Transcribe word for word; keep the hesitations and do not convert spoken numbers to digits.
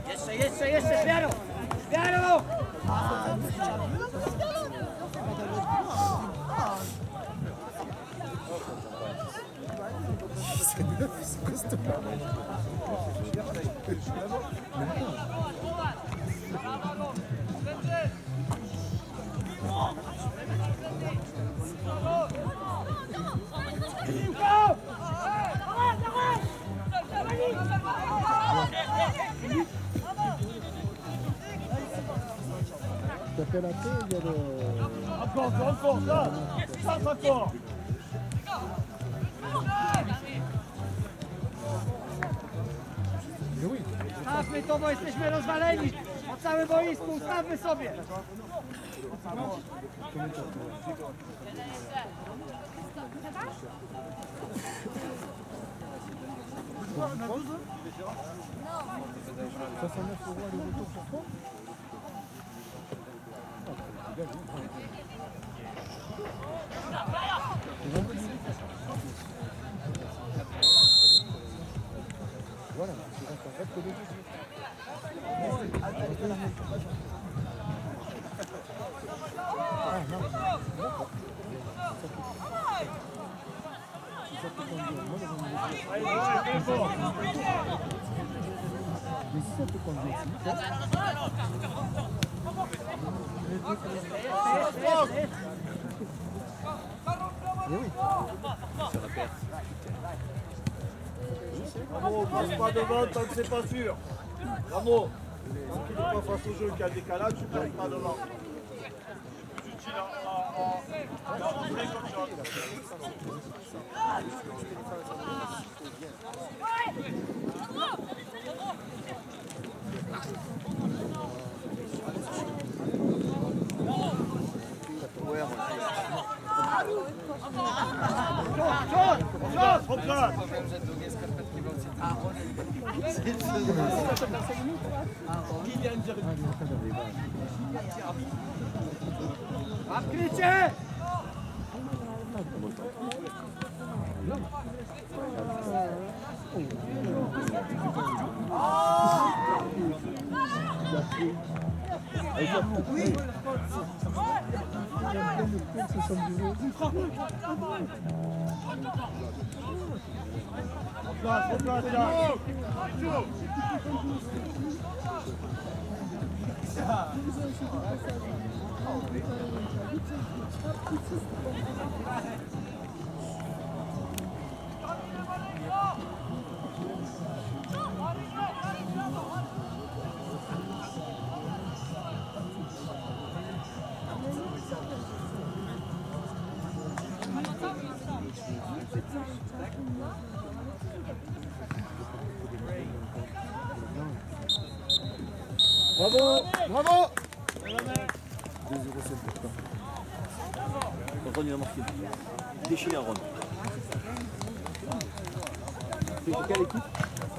Jeszcze, jeszcze, jeszcze, z wiarą! Z wiarą! T'as fait la paix, il y a le... Encore, encore, là! Ça, encore! Stawmy to, bo jesteśmy rozwaleni! Na całym boisku, ustawmy sobie! Ça s'en est pour voir le retour pour toi? Voilà, tu restes en fait que deux. Ah non, d'accord. C'est ça qui conduit. Moi, le mais si ça te conduit aussi, mais oui. Bravo, passe pas devant tant que c'est pas sûr. Bravo. Tant qu'il n'est pas face au jeu, qu'il y a le décalage, tu ne passes pas devant. Odkrycie! Replace, replace, Jacques. Bravo, bravo. deux zéro sept pour toi. Ron il a marqué. Déchiré à Ron. C'est quelle équipe?